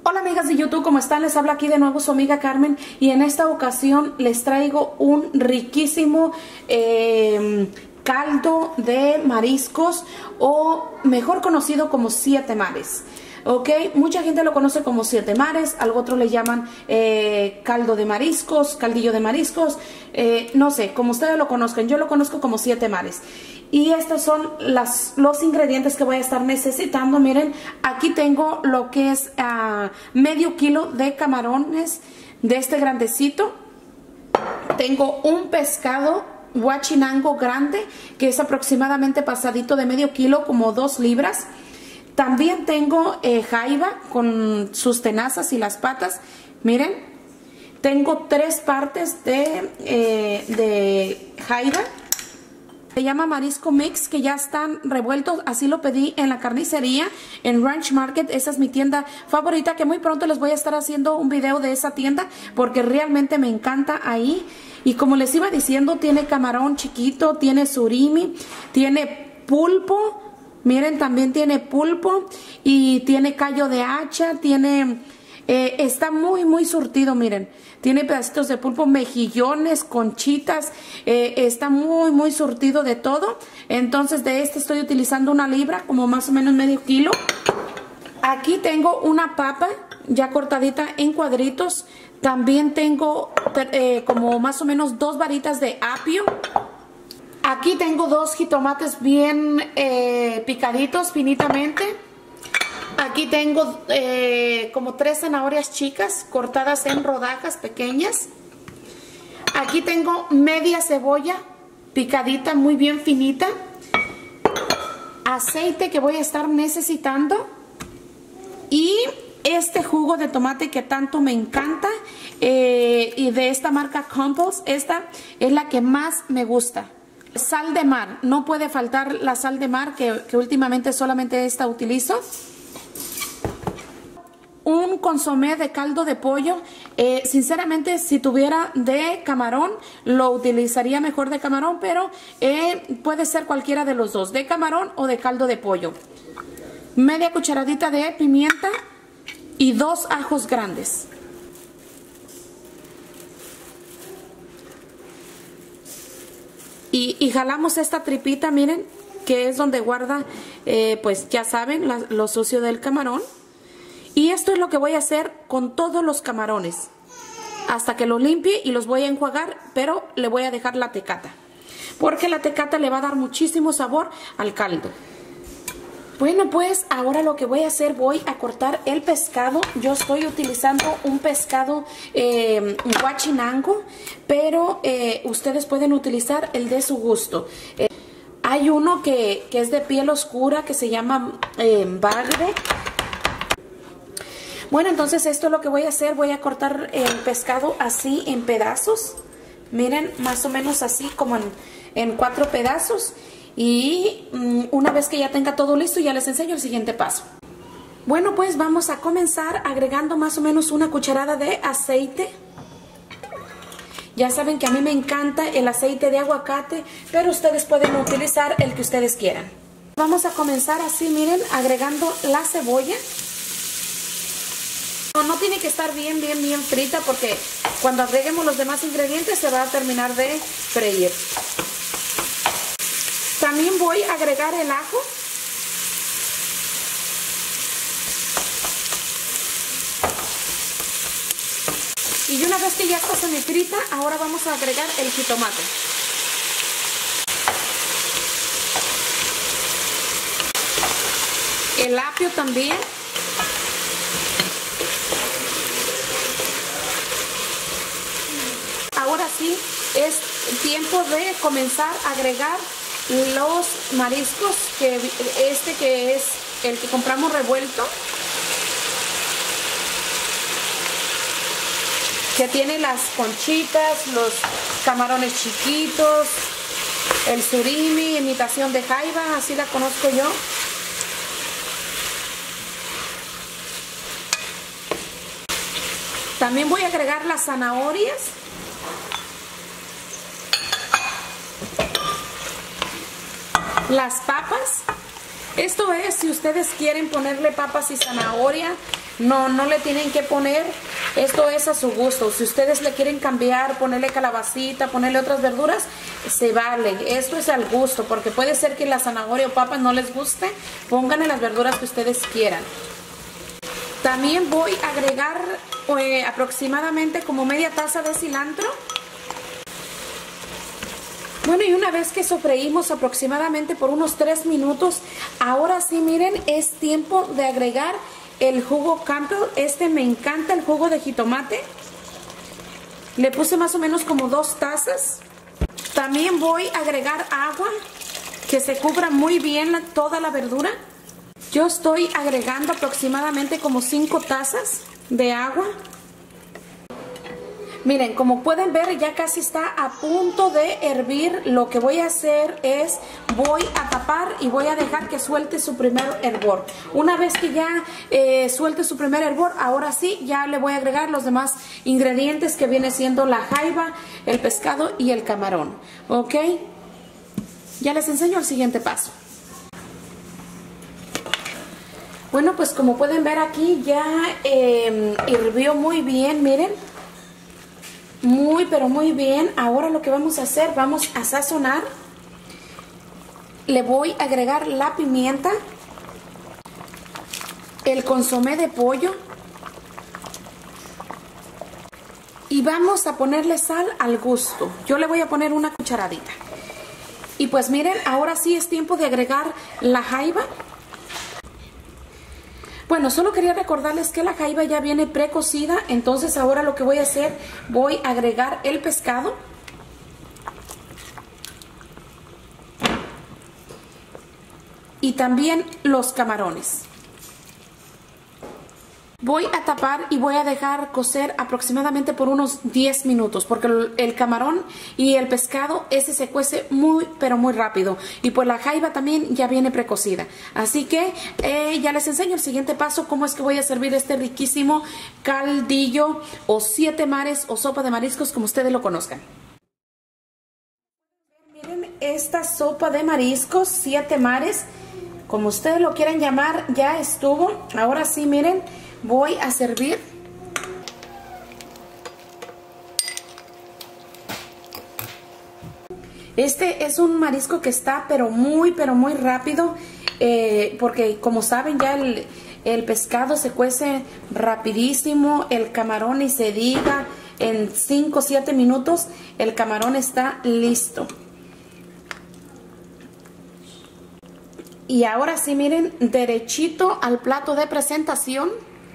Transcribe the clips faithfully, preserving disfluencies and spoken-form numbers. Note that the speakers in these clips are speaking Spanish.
Hola amigas de YouTube, ¿cómo están? Les habla aquí de nuevo su amiga Carmen y en esta ocasión les traigo un riquísimo eh, caldo de mariscos, o mejor conocido como siete mares. Ok, mucha gente lo conoce como siete mares, algo otro le llaman eh, caldo de mariscos, caldillo de mariscos, eh, no sé, como ustedes lo conozcan, yo lo conozco como siete mares. Y estos son las, los ingredientes que voy a estar necesitando. Miren, aquí tengo lo que es uh, medio kilo de camarones de este grandecito. Tengo un pescado huachinango grande, que es aproximadamente pasadito de medio kilo, como dos libras. También tengo eh, jaiba con sus tenazas y las patas. Miren, tengo tres partes de, eh, de jaiba. Se llama marisco mix, que ya están revueltos. Así lo pedí en la carnicería, en Ranch Market. Esa es mi tienda favorita, que muy pronto les voy a estar haciendo un video de esa tienda, porque realmente me encanta ahí. Y como les iba diciendo, tiene camarón chiquito, tiene surimi, tiene pulpo. Miren, también tiene pulpo y tiene callo de hacha, tiene, eh, está muy muy surtido, miren. Tiene pedacitos de pulpo, mejillones, conchitas, eh, está muy muy surtido de todo. Entonces de este estoy utilizando una libra, como más o menos medio kilo. Aquí tengo una papa ya cortadita en cuadritos. También tengo eh, como más o menos dos varitas de apio. Aquí tengo dos jitomates bien eh, picaditos finitamente. Aquí tengo eh, como tres zanahorias chicas cortadas en rodajas pequeñas. Aquí tengo media cebolla picadita muy bien finita. Aceite que voy a estar necesitando. Y este jugo de tomate que tanto me encanta. Eh, y de esta marca Compost. Esta es la que más me gusta. Sal de mar, no puede faltar la sal de mar, que, que últimamente solamente esta utilizo. Un consomé de caldo de pollo. Eh, sinceramente, si tuviera de camarón, lo utilizaría mejor de camarón, pero eh, puede ser cualquiera de los dos, de camarón o de caldo de pollo. Media cucharadita de pimienta y dos ajos grandes. Y, y jalamos esta tripita, miren, que es donde guarda, eh, pues ya saben, la, lo sucio del camarón. Y esto es lo que voy a hacer con todos los camarones, hasta que los limpie y los voy a enjuagar, pero le voy a dejar la tecata, porque la tecata le va a dar muchísimo sabor al caldo. Bueno, pues ahora lo que voy a hacer, voy a cortar el pescado. Yo estoy utilizando un pescado eh, huachinango, pero eh, ustedes pueden utilizar el de su gusto. Eh, hay uno que, que es de piel oscura, que se llama eh, bagre. Bueno, entonces esto es lo que voy a hacer. Voy a cortar el pescado así en pedazos. Miren, más o menos así, como en, en cuatro pedazos. Y um, una vez que ya tenga todo listo, ya les enseño el siguiente paso. Bueno, pues vamos a comenzar agregando más o menos una cucharada de aceite. Ya saben que a mí me encanta el aceite de aguacate, pero ustedes pueden utilizar el que ustedes quieran. Vamos a comenzar así, miren, agregando la cebolla. No, no tiene que estar bien, bien, bien frita, porque cuando agreguemos los demás ingredientes se va a terminar de freír. También voy a agregar el ajo. Y una vez que ya está semifrita, ahora vamos a agregar el jitomate. El apio también. Ahora sí, es tiempo de comenzar a agregar los mariscos, que este que es el que compramos revuelto, que tiene las conchitas, los camarones chiquitos, el surimi, imitación de jaiba, así la conozco yo. También voy a agregar las zanahorias. Las papas. Esto es si ustedes quieren ponerle papas y zanahoria, No, no le tienen que poner, esto es a su gusto. Si ustedes le quieren cambiar, ponerle calabacita, ponerle otras verduras, se vale. Esto es al gusto, porque puede ser que la zanahoria o papa no les guste. Pónganle las verduras que ustedes quieran. También voy a agregar eh, aproximadamente como media taza de cilantro. Bueno, y una vez que sofreímos aproximadamente por unos tres minutos, ahora sí, miren, es tiempo de agregar el jugo Campbell. Este me encanta, el jugo de jitomate. Le puse más o menos como dos tazas. También voy a agregar agua, que se cubra muy bien la, toda la verdura. Yo estoy agregando aproximadamente como cinco tazas de agua. Miren, como pueden ver, ya casi está a punto de hervir. Lo que voy a hacer es, voy a tapar y voy a dejar que suelte su primer hervor. Una vez que ya eh, suelte su primer hervor, ahora sí, ya le voy a agregar los demás ingredientes, que viene siendo la jaiba, el pescado y el camarón. ¿Ok? Ya les enseño el siguiente paso. Bueno, pues como pueden ver aquí, ya eh, hirvió muy bien, miren. Muy, pero muy bien. Ahora lo que vamos a hacer, vamos a sazonar. Le voy a agregar la pimienta, el consomé de pollo y vamos a ponerle sal al gusto. Yo le voy a poner una cucharadita. Y pues miren, ahora sí es tiempo de agregar la jaiba. Bueno, solo quería recordarles que la jaiba ya viene precocida, entonces ahora lo que voy a hacer, voy a agregar el pescado. Y también los camarones. Voy a tapar y voy a dejar cocer aproximadamente por unos diez minutos, porque el camarón y el pescado, ese se cuece muy, pero muy rápido. Y pues la jaiba también ya viene precocida. Así que eh, ya les enseño el siguiente paso, cómo es que voy a servir este riquísimo caldillo o siete mares o sopa de mariscos, como ustedes lo conozcan. Miren, esta sopa de mariscos, siete mares, como ustedes lo quieran llamar, ya estuvo. Ahora sí, miren, voy a servir. Este es un marisco que está pero muy, pero muy rápido, eh, porque como saben ya el, el pescado se cuece rapidísimo, el camarón ni se diga, en cinco o siete minutos el camarón está listo. Y ahora sí, miren, derechito al plato de presentación.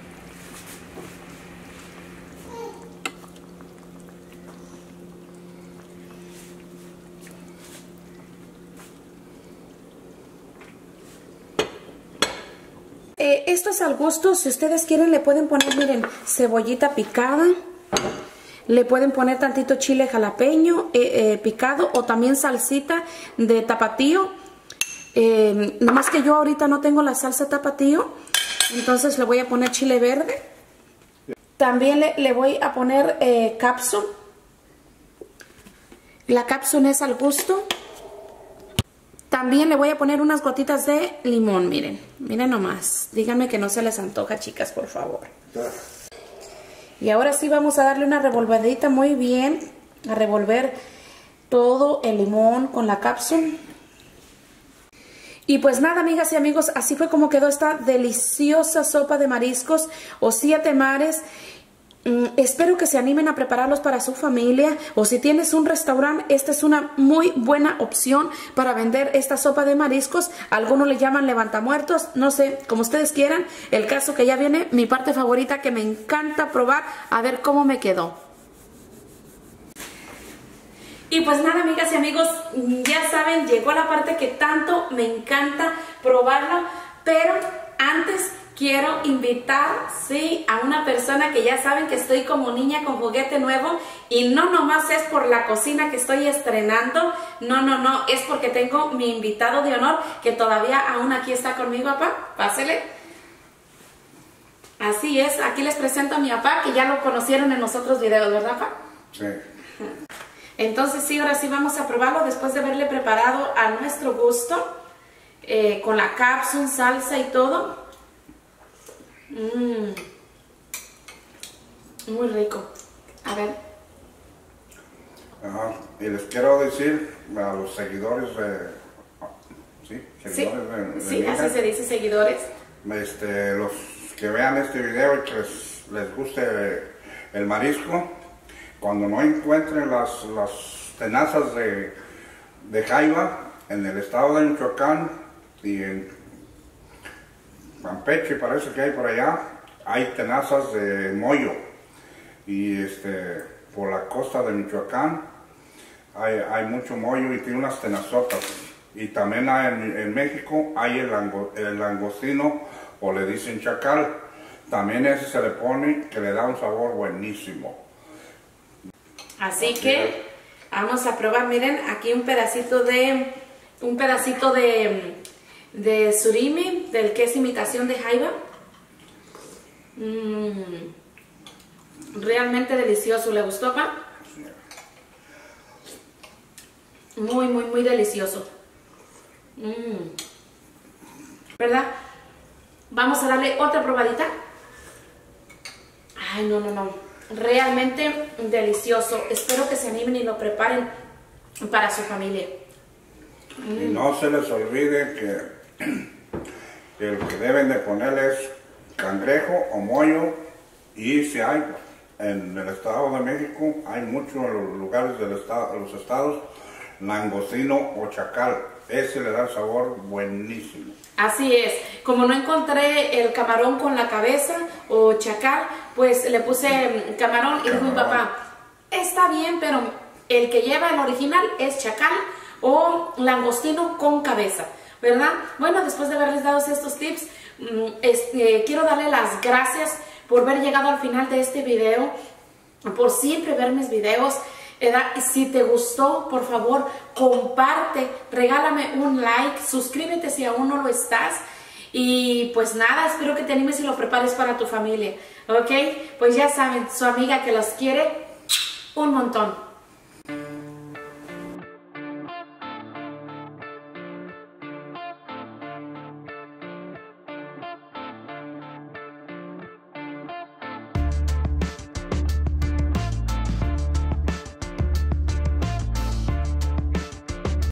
Eh, esto es al gusto. Si ustedes quieren le pueden poner, miren, cebollita picada. Le pueden poner tantito chile jalapeño eh, eh, picado, o también salsita de tapatío. Eh, nomás que yo ahorita no tengo la salsa tapatío, entonces le voy a poner chile verde. También le, le voy a poner eh, capsun. La capsun es al gusto. También le voy a poner unas gotitas de limón, miren. Miren nomás. Díganme que no se les antoja, chicas, por favor. Y ahora sí vamos a darle una revolvedita muy bien. A revolver todo el limón con la capsun. Y pues nada, amigas y amigos, así fue como quedó esta deliciosa sopa de mariscos o siete mares. Mm, espero que se animen a prepararlos para su familia, o si tienes un restaurante, esta es una muy buena opción para vender esta sopa de mariscos. Algunos le llaman levantamuertos, no sé, como ustedes quieran. El caso que ya viene mi parte favorita, que me encanta probar, a ver cómo me quedó. Y pues nada, amigas y amigos, ya saben, llegó la parte que tanto me encanta probarlo, pero antes quiero invitar, sí, a una persona que ya saben que estoy como niña con juguete nuevo, y no nomás es por la cocina que estoy estrenando, no, no, no, es porque tengo mi invitado de honor, que todavía aún aquí está conmigo, papá, pásele. Así es, aquí les presento a mi papá, que ya lo conocieron en los otros videos, ¿verdad, papá? Sí. Entonces sí, ahora sí vamos a probarlo después de haberle preparado a nuestro gusto, eh, con la cápsula, salsa y todo. Mmm. Muy rico. A ver. Ajá. Y les quiero decir a los seguidores de... ¿Sí? Seguidores Sí, de, de sí, mi hija, así se dice, seguidores. Este, los que vean este video y que les, les guste el marisco, cuando no encuentren las, las tenazas de, de jaiba en el estado de Michoacán y en Campeche, parece que hay por allá, hay tenazas de mollo. Y este, por la costa de Michoacán hay, hay mucho mollo y tiene unas tenazotas. Y también hay en, en México hay el, lango, el langostino, o le dicen chacal. También ese se le pone, que le da un sabor buenísimo. Así, Así que es. vamos a probar. Miren, aquí un pedacito de un pedacito de, de surimi, del que es imitación de jaiba. Mm, realmente delicioso. ¿Le gustó, papá? Muy, muy, muy delicioso. Mm. ¿Verdad? Vamos a darle otra probadita. Ay, no, no, no. Realmente delicioso. Espero que se animen y lo preparen para su familia. Y no se les olvide que el que deben de ponerles cangrejo o mollo, y si hay en el Estado de México, hay muchos lugares de estado, los estados, langostino o chacal. Ese le da sabor buenísimo. Así es. Como no encontré el camarón con la cabeza o chacal, pues le puse camarón y dijo mi papá, está bien, pero el que lleva el original es chacal o langostino con cabeza, ¿verdad? Bueno, después de haberles dado estos tips, este, quiero darle las gracias por haber llegado al final de este video, por siempre ver mis videos. Si te gustó, por favor, comparte, regálame un like, suscríbete si aún no lo estás. Y pues nada, espero que te animes y lo prepares para tu familia, ¿ok? Pues ya saben, su amiga que los quiere un montón.